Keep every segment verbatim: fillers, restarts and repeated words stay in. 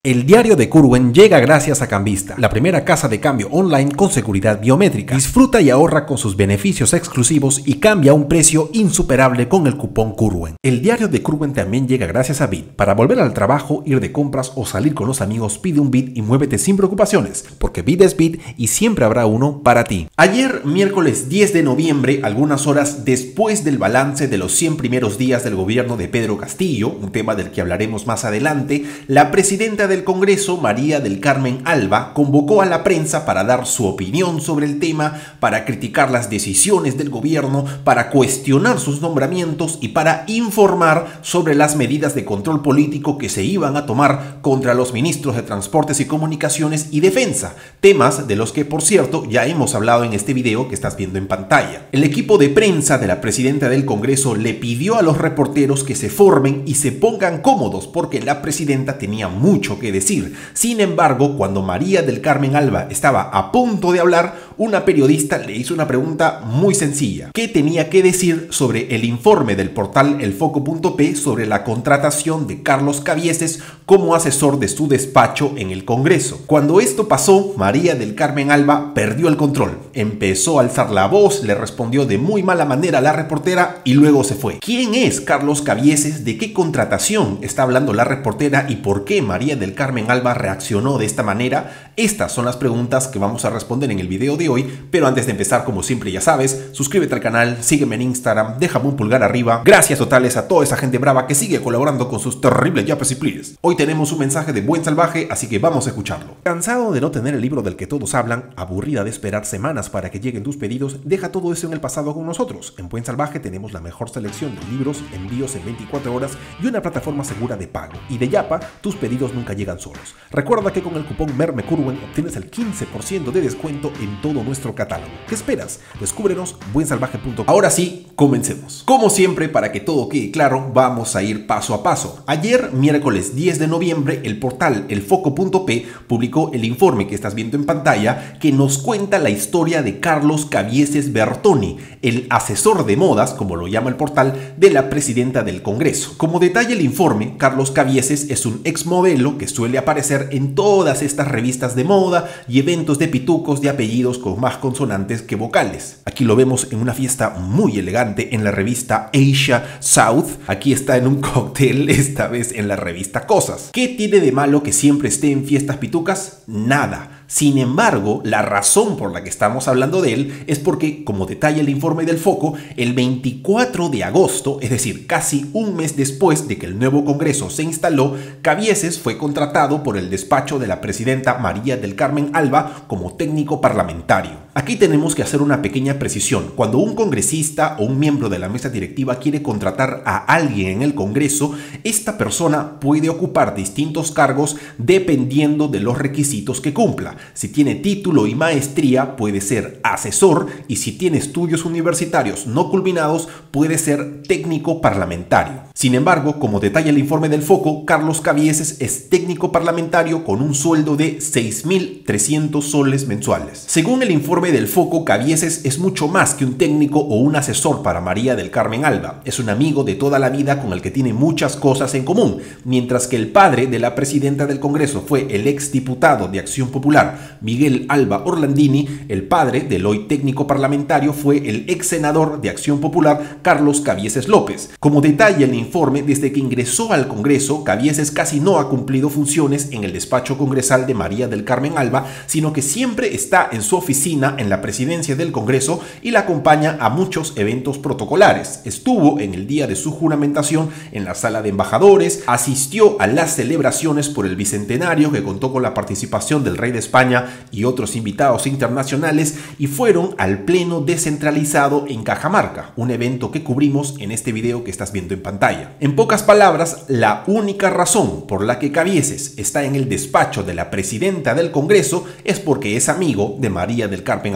El diario de Curwen llega gracias a Cambista, la primera casa de cambio online con seguridad biométrica. Disfruta y ahorra con sus beneficios exclusivos y cambia a un precio insuperable con el cupón Curwen. El diario de Curwen también llega gracias a Bit. Para volver al trabajo, ir de compras o salir con los amigos, pide un Bit y muévete sin preocupaciones, porque Bit es Bit y siempre habrá uno para ti. Ayer, miércoles diez de noviembre, algunas horas después del balance de los cien primeros días del gobierno de Pedro Castillo, un tema del que hablaremos más adelante, la presidenta de del Congreso, María del Carmen Alba, convocó a la prensa para dar su opinión sobre el tema, para criticar las decisiones del gobierno, para cuestionar sus nombramientos y para informar sobre las medidas de control político que se iban a tomar contra los ministros de Transportes y Comunicaciones y Defensa, temas de los que, por cierto, ya hemos hablado en este video que estás viendo en pantalla. El equipo de prensa de la presidenta del Congreso le pidió a los reporteros que se formen y se pongan cómodos porque la presidenta tenía mucho que decir. Sin embargo, cuando María del Carmen Alba estaba a punto de hablar, una periodista le hizo una pregunta muy sencilla. ¿Qué tenía que decir sobre el informe del portal el foco punto pe sobre la contratación de Carlos Cabieces como asesor de su despacho en el Congreso? Cuando esto pasó, María del Carmen Alba perdió el control. Empezó a alzar la voz, le respondió de muy mala manera a la reportera y luego se fue. ¿Quién es Carlos Cabieces? ¿De qué contratación está hablando la reportera y por qué María del Carmen Alba reaccionó de esta manera? Estas son las preguntas que vamos a responder en el video de hoy, pero antes de empezar, como siempre ya sabes, suscríbete al canal, sígueme en Instagram, déjame un pulgar arriba. Gracias totales a toda esa gente brava que sigue colaborando con sus terribles yapes y pliegues. Hoy tenemos un mensaje de Buen Salvaje, así que vamos a escucharlo. ¿Cansado de no tener el libro del que todos hablan? ¿Aburrida de esperar semanas para que lleguen tus pedidos? Deja todo eso en el pasado con nosotros. En Buen Salvaje tenemos la mejor selección de libros, envíos en veinticuatro horas y una plataforma segura de pago. Y de Yapa, tus pedidos nunca llegan solos. Recuerda que con el cupón MERMECURWEN obtienes el quince por ciento de descuento en todo nuestro catálogo. ¿Qué esperas? Descúbrenos buen salvaje punto com. Ahora sí, comencemos. Como siempre, para que todo quede claro, vamos a ir paso a paso. Ayer, miércoles diez de noviembre, el portal el foco punto pe publicó el informe que estás viendo en pantalla que nos cuenta la historia de Carlos Cabieces Bertoni, el asesor de modas, como lo llama el portal, de la presidenta del Congreso. Como detalla el informe, Carlos Cabieces es un ex modelo que suele aparecer en todas estas revistas de moda y eventos de pitucos de apellidos con más consonantes que vocales. Aquí lo vemos en una fiesta muy elegante en la revista Asia South. Aquí está en un cóctel, esta vez en la revista Cosas. ¿Qué tiene de malo que siempre esté en fiestas pitucas? Nada. Sin embargo, la razón por la que estamos hablando de él es porque, como detalla el informe del Foco, el veinticuatro de agosto, es decir, casi un mes después de que el nuevo Congreso se instaló, Cabieces fue contratado por el despacho de la presidenta María del Carmen Alba como técnico parlamentario. Aquí tenemos que hacer una pequeña precisión. Cuando un congresista o un miembro de la mesa directiva quiere contratar a alguien en el Congreso, esta persona puede ocupar distintos cargos dependiendo de los requisitos que cumpla. Si tiene título y maestría, puede ser asesor, y si tiene estudios universitarios no culminados, puede ser técnico parlamentario. Sin embargo, como detalla el informe del Foco, Carlos Cabieces es técnico parlamentario con un sueldo de seis mil trescientos soles mensuales. Según el informe del Foco, Cabieces es mucho más que un técnico o un asesor para María del Carmen Alba. Es un amigo de toda la vida con el que tiene muchas cosas en común. Mientras que el padre de la presidenta del Congreso fue el ex diputado de Acción Popular Miguel Alba Orlandini, el padre del hoy técnico parlamentario fue el ex senador de Acción Popular Carlos Cabieces López. Como detalla el informe, desde que ingresó al Congreso, Cabieces casi no ha cumplido funciones en el despacho congresal de María del Carmen Alba, sino que siempre está en su oficina en la presidencia del Congreso y la acompaña a muchos eventos protocolares. Estuvo en el día de su juramentación en la sala de embajadores, asistió a las celebraciones por el bicentenario que contó con la participación del rey de España y otros invitados internacionales, y fueron al pleno descentralizado en Cajamarca, un evento que cubrimos en este video que estás viendo en pantalla. En pocas palabras, la única razón por la que Cabieces está en el despacho de la presidenta del Congreso es porque es amigo de María del Carmen Alba.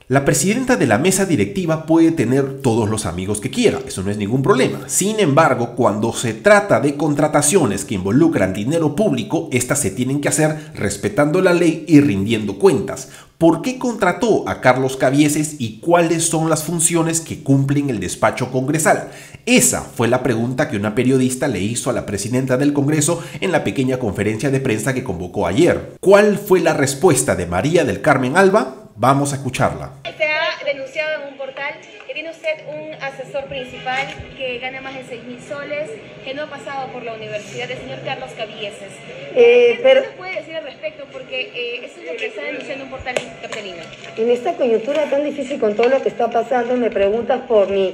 La presidenta de la mesa directiva puede tener todos los amigos que quiera, eso no es ningún problema. Sin embargo, cuando se trata de contrataciones que involucran dinero público, estas se tienen que hacer respetando la ley y rindiendo cuentas. ¿Por qué contrató a Carlos Cabieces y cuáles son las funciones que cumple en el despacho congresal? Esa fue la pregunta que una periodista le hizo a la presidenta del Congreso en la pequeña conferencia de prensa que convocó ayer. ¿Cuál fue la respuesta de María del Carmen Alba? Vamos a escucharla. Se ha denunciado en un portal que tiene usted un asesor principal que gana más de seis mil soles, que no ha pasado por la universidad, el señor Carlos Cabieces. Eh, pero, ¿Qué se puede decir al respecto? Porque eh, eso es lo que está denunciando un portal capitalino. En esta coyuntura tan difícil con todo lo que está pasando, me preguntas por mi...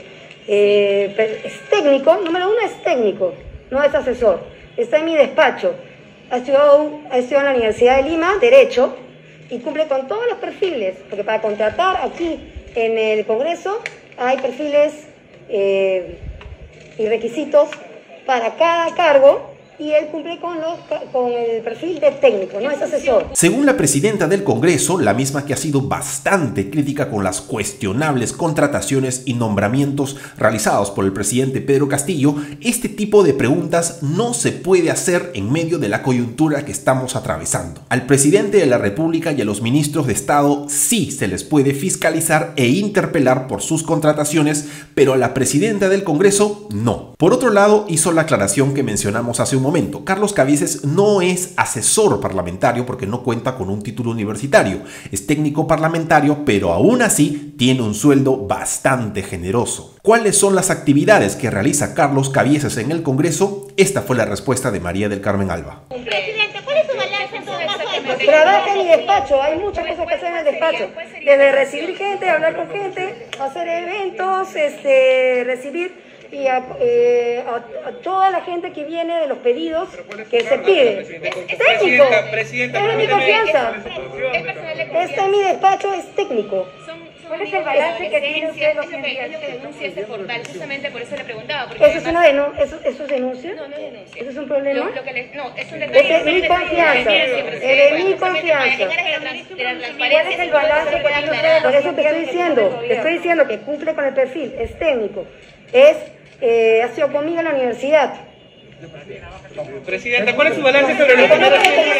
Eh, es técnico, número uno es técnico, no es asesor. Está en mi despacho. Ha estudiado, ha estudiado en la Universidad de Lima, Derecho, y cumple con todos los perfiles, porque para contratar aquí en el Congreso hay perfiles eh, y requisitos para cada cargo, y él cumple con, los, con el perfil de técnico, no es asesor. Según la presidenta del Congreso, la misma que ha sido bastante crítica con las cuestionables contrataciones y nombramientos realizados por el presidente Pedro Castillo, este tipo de preguntas no se puede hacer en medio de la coyuntura que estamos atravesando. Al presidente de la República y a los ministros de Estado sí se les puede fiscalizar e interpelar por sus contrataciones, pero a la presidenta del Congreso no. Por otro lado, hizo la aclaración que mencionamos hace un momento. Carlos Cabieces no es asesor parlamentario porque no cuenta con un título universitario. Es técnico parlamentario, pero aún así tiene un sueldo bastante generoso. ¿Cuáles son las actividades que realiza Carlos Cabieces en el Congreso? Esta fue la respuesta de María del Carmen Alba. Presidente, ¿cuál es su balance en todo caso? Trabaja en mi despacho, hay muchas cosas que hacer en el despacho. Desde recibir gente, hablar con gente, hacer eventos, este, recibir... y a, eh, a, a toda la gente que viene de los pedidos que se pide. Es técnico, es de mi confianza. Está en mi despacho, es técnico. ¿Cuál es el balance que tiene usted los días? Es lo que denuncia este portal, justamente por eso le preguntaba. ¿Eso es una denuncia? ¿Eso, ¿Eso es denuncia? No, no es denuncia. ¿Eso es un problema? Lo, lo que le, no, es un detalle. Es de mi confianza, es de mi confianza. ¿Cuál es el balance que tiene usted? Por eso te estoy diciendo, te estoy diciendo que cumple con el perfil, es técnico, es... Eh, ha sido conmigo en la universidad. Presidenta, ¿cuál es su balance sobre lo que está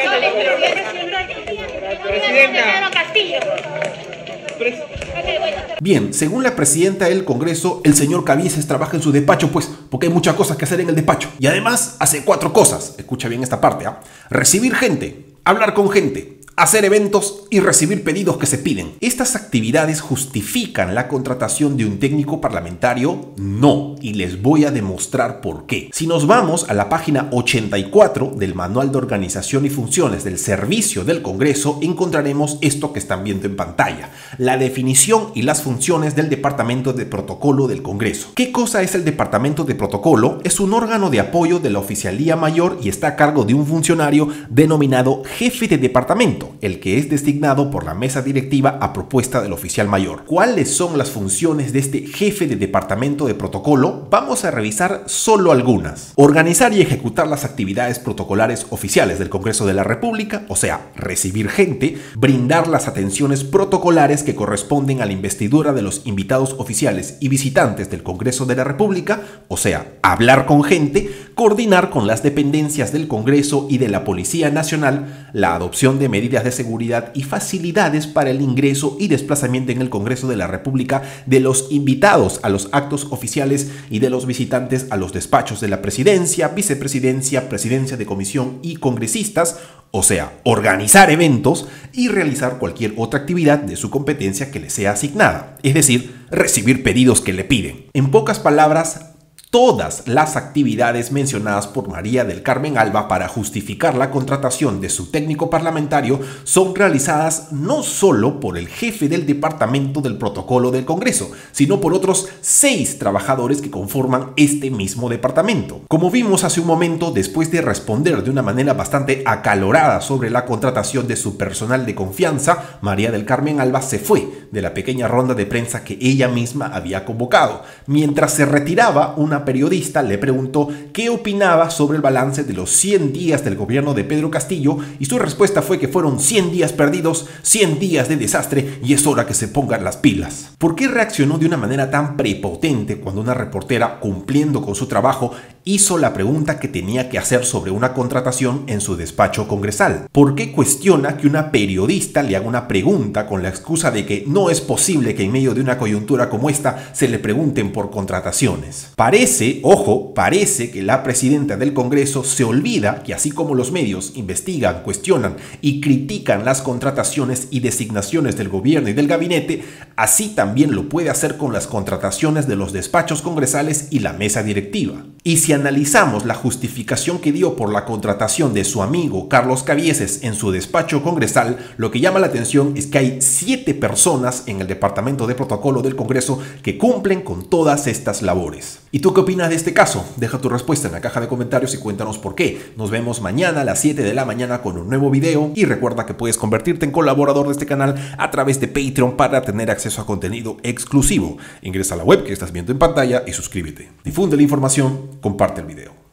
Presidenta? Bien, según la presidenta del Congreso, el señor Cabieces trabaja en su despacho, pues, porque hay muchas cosas que hacer en el despacho. Y además hace cuatro cosas. Escucha bien esta parte, ¿ah? Recibir gente, hablar con gente, hacer eventos y recibir pedidos que se piden. ¿Estas actividades justifican la contratación de un técnico parlamentario? No, y les voy a demostrar por qué. Si nos vamos a la página ochenta y cuatro del Manual de Organización y Funciones del Servicio del Congreso, encontraremos esto que están viendo en pantalla, la definición y las funciones del Departamento de Protocolo del Congreso. ¿Qué cosa es el Departamento de Protocolo? Es un órgano de apoyo de la Oficialía Mayor y está a cargo de un funcionario denominado jefe de departamento, el que es designado por la mesa directiva a propuesta del oficial mayor. ¿Cuáles son las funciones de este jefe de departamento de protocolo? Vamos a revisar solo algunas. Organizar y ejecutar las actividades protocolares oficiales del Congreso de la República, o sea, recibir gente, brindar las atenciones protocolares que corresponden a la investidura de los invitados oficiales y visitantes del Congreso de la República, o sea, hablar con gente, coordinar con las dependencias del Congreso y de la Policía Nacional la adopción de medidas de seguridad y facilidades para el ingreso y desplazamiento en el Congreso de la República de los invitados a los actos oficiales y de los visitantes a los despachos de la presidencia, vicepresidencia, presidencia de comisión y congresistas, o sea, organizar eventos y realizar cualquier otra actividad de su competencia que le sea asignada, es decir, recibir pedidos que le piden. En pocas palabras, todas las actividades mencionadas por María del Carmen Alba para justificar la contratación de su técnico parlamentario son realizadas no solo por el jefe del Departamento del Protocolo del Congreso, sino por otros seis trabajadores que conforman este mismo departamento. Como vimos hace un momento, después de responder de una manera bastante acalorada sobre la contratación de su personal de confianza, María del Carmen Alba se fue de la pequeña ronda de prensa que ella misma había convocado. Mientras se retiraba, una una periodista le preguntó qué opinaba sobre el balance de los cien días del gobierno de Pedro Castillo y su respuesta fue que fueron cien días perdidos, cien días de desastre y es hora que se pongan las pilas. ¿Por qué reaccionó de una manera tan prepotente cuando una reportera, cumpliendo con su trabajo, hizo la pregunta que tenía que hacer sobre una contratación en su despacho congresal? ¿Por qué cuestiona que una periodista le haga una pregunta con la excusa de que no es posible que en medio de una coyuntura como esta se le pregunten por contrataciones? Parece, ojo, parece que la presidenta del Congreso se olvida que así como los medios investigan, cuestionan y critican las contrataciones y designaciones del gobierno y del gabinete, así también lo puede hacer con las contrataciones de los despachos congresales y la mesa directiva. Y si analizamos la justificación que dio por la contratación de su amigo Carlos Cabieces en su despacho congresal, lo que llama la atención es que hay siete personas en el Departamento de Protocolo del Congreso que cumplen con todas estas labores. ¿Y tú qué opinas de este caso? Deja tu respuesta en la caja de comentarios y cuéntanos por qué. Nos vemos mañana a las siete de la mañana con un nuevo video y recuerda que puedes convertirte en colaborador de este canal a través de Patreon para tener acceso a contenido exclusivo. Ingresa a la web que estás viendo en pantalla y suscríbete. Difunde la información, comparte el video.